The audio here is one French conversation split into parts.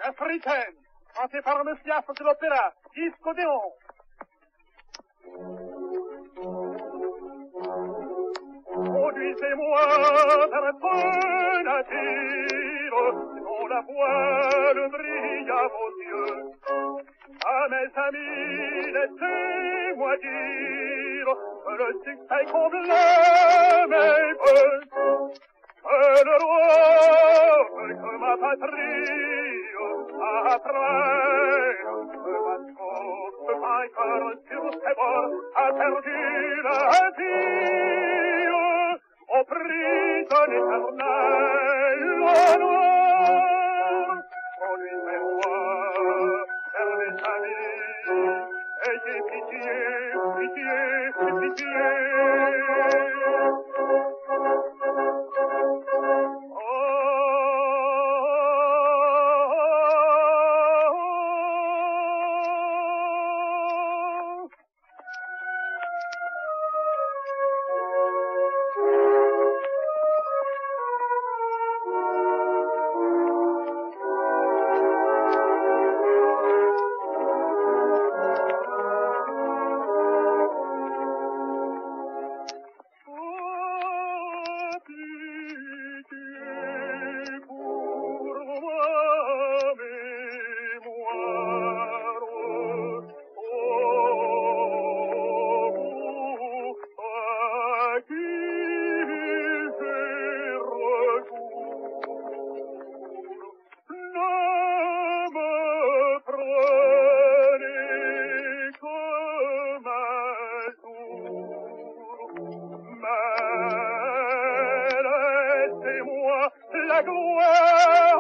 africaine, chantée par le fiasco de l'opéra, Disco Déon. Conduisez-moi vers votre nature, dont la voile brille à vos yeux. À mes amis, laissez-moi dire que le succès comble mes vœux. Que le roi, que ma patrie, à travers ma côte, vainqueur sur ses bords, a perdu la vie au prix de l'éternel honneur. Conduisez-moi vers mes amis, ayez pitié, pitié, pitié. La gloire,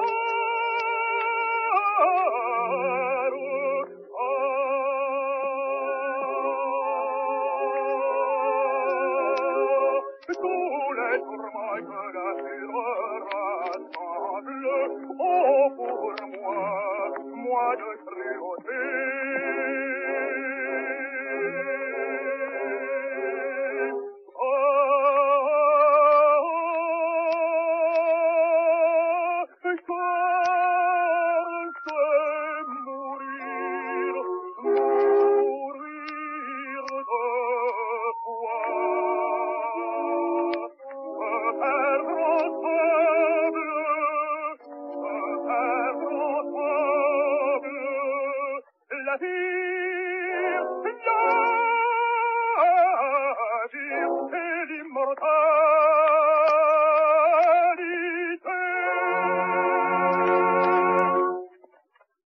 tous les tourments que la terreur